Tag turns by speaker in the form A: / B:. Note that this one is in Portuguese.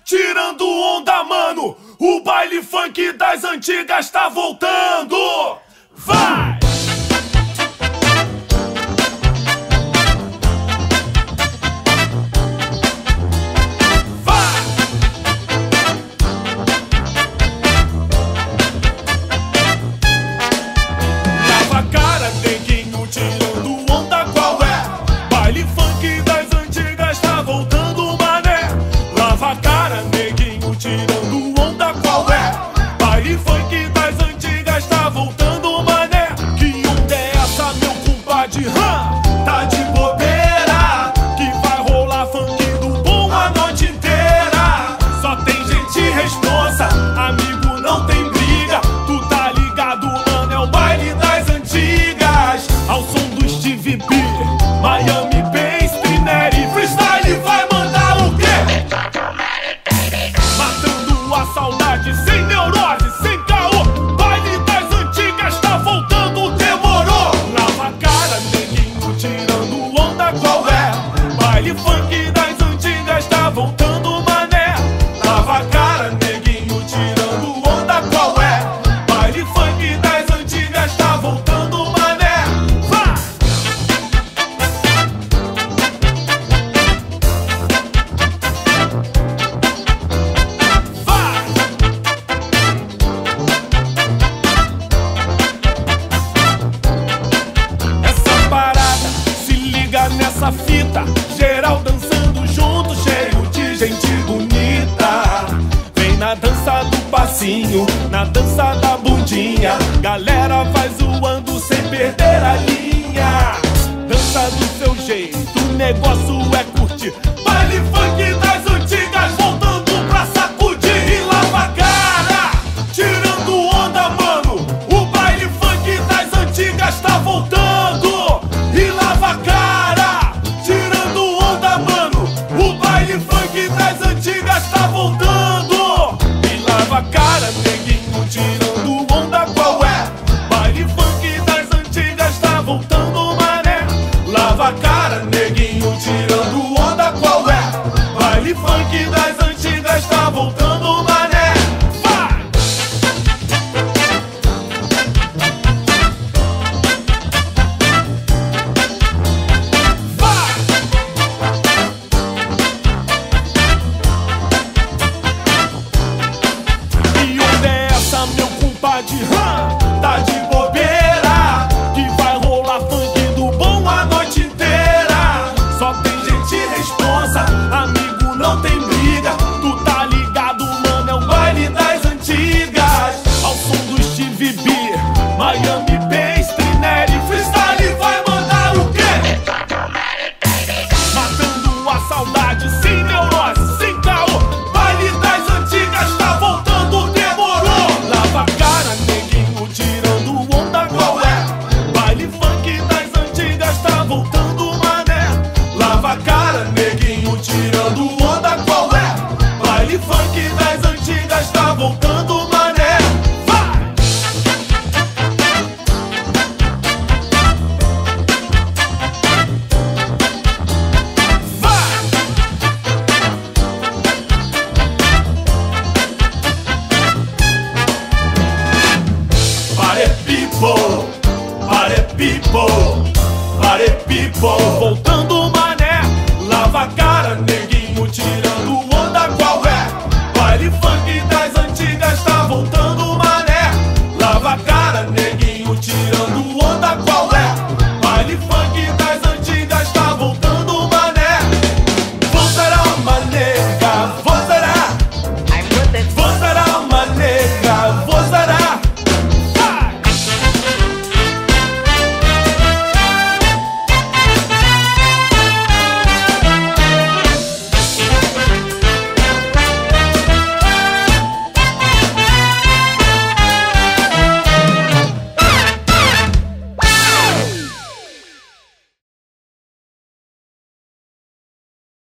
A: tirando onda, mano. O baile funk das antigas tá voltando. Vai!
B: Tirando onda, qual é? Baile funk das antigas tá voltando, mané. Que onda é essa, meu compadre? Tá de bobeira, que vai rolar funk do bom a noite inteira. Só tem gente responsa, amigo, não tem briga. Tu tá ligado, mano, é o baile das antigas. Ao som do Stevie B, Miami Bass, Pineri, freestyle vai mandar o quê? A saudade sem neurose, sem caô. Baile das antigas tá voltando, demorou. Lava a cara, neguinho, tirando onda, qual é? Baile funk das antigas tá voltando, mané. Lava a cara, neguinho, tirando onda, qual é? Baile funk das antigas tá voltando, mané. Vai! Nessa fita, geral dançando junto, cheio de gente bonita. Vem na dança do passinho, na dança da bundinha. Galera vai zoando sem perder a linha. Dança do seu jeito, o negócio é curtir.